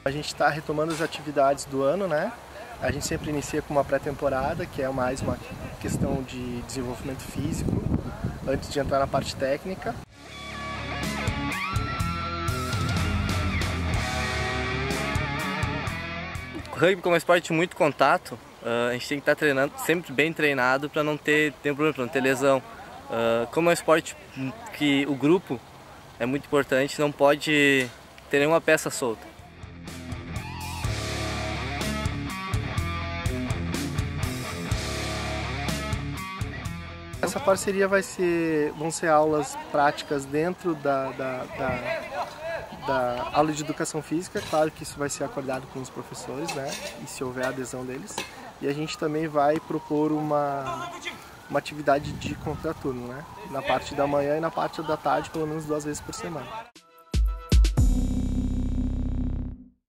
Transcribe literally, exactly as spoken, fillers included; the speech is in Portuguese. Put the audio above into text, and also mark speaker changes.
Speaker 1: A gente está retomando as atividades do ano, né? A gente sempre inicia com uma pré-temporada, que é mais uma questão de desenvolvimento físico, antes de entrar na parte técnica.
Speaker 2: O rugby, como é um esporte de muito contato, a gente tem que estar treinando, sempre bem treinado para não ter, ter problema, para não ter lesão. Como é um esporte que o grupo é muito importante, não pode ter nenhuma peça solta.
Speaker 1: Essa parceria vai ser, vão ser aulas práticas dentro da, da, da, da aula de educação física. Claro que isso vai ser acordado com os professores, né? E se houver adesão deles. E a gente também vai propor uma, uma atividade de contraturno, né? Na parte da manhã e na parte da tarde, pelo menos duas vezes por semana.